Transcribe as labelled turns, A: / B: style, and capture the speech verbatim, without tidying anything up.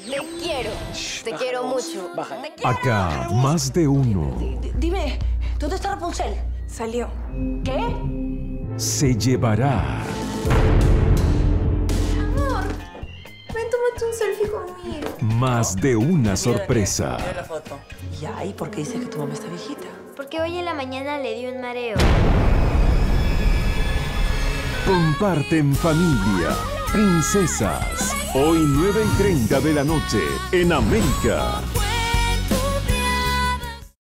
A: Te quiero.
B: Shh,
A: Te
B: baja
A: quiero
B: la voz,
A: mucho.
B: baja.
A: Te quiero.
C: Acá, más de uno
D: D- Dime, ¿dónde está Rapunzel?
E: Salió.
D: ¿Qué?
C: se llevará
E: Amor, ven, tómate un selfie conmigo.
C: más de una sorpresa.
D: Mira la foto. Ya, ¿y por qué dices que tu mamá está viejita?
A: Porque hoy en la mañana le dio un mareo.
C: Comparten familia. Princesas. Hoy nueve y treinta de la noche en América.